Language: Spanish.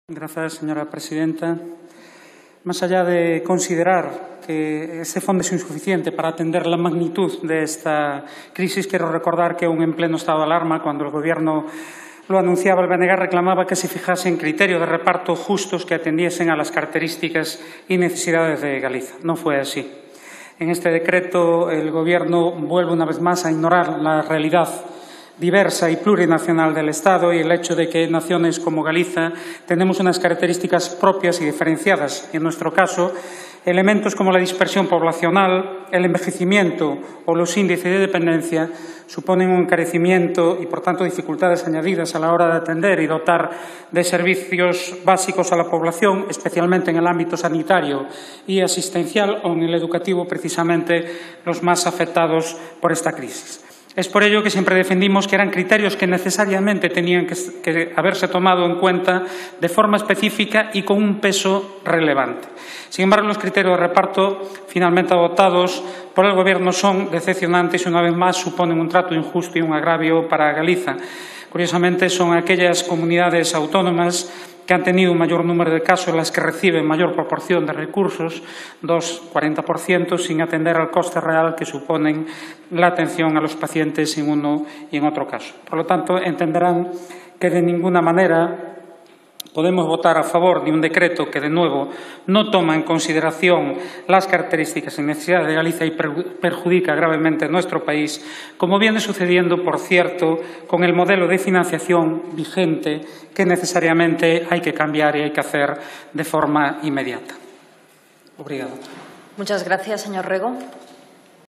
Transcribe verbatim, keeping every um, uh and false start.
Gracias, señora presidenta. Más allá de considerar que este fondo es insuficiente para atender la magnitud de esta crisis, quiero recordar que aún en pleno estado de alarma, cuando el Gobierno lo anunciaba, el B N G reclamaba que se fijasen criterios de reparto justos que atendiesen a las características y necesidades de Galicia. No fue así. En este decreto, el Gobierno vuelve una vez más a ignorar la realidad diversa y plurinacional del Estado y el hecho de que naciones como Galicia tenemos unas características propias y diferenciadas. Y en nuestro caso, elementos como la dispersión poblacional, el envejecimiento o los índices de dependencia suponen un encarecimiento y, por tanto, dificultades añadidas a la hora de atender y dotar de servicios básicos a la población, especialmente en el ámbito sanitario y asistencial o en el educativo, precisamente los más afectados por esta crisis. Es por ello que siempre defendimos que eran criterios que necesariamente tenían que, que haberse tomado en cuenta de forma específica y con un peso relevante. Sin embargo, los criterios de reparto finalmente adoptados por el Gobierno son decepcionantes y, una vez más, suponen un trato injusto y un agravio para Galicia. Curiosamente, son aquellas comunidades autónomas que han tenido un mayor número de casos las que reciben mayor proporción de recursos, dos cuarenta por ciento, sin atender al coste real que suponen la atención a los pacientes en uno y en otro caso. Por lo tanto, entenderán que de ninguna manera podemos votar a favor de un decreto que, de nuevo, no toma en consideración las características y necesidades de Galicia y perjudica gravemente a nuestro país, como viene sucediendo, por cierto, con el modelo de financiación vigente que necesariamente hay que cambiar y hay que hacer de forma inmediata. Obrigado. Muchas gracias, señor Rego.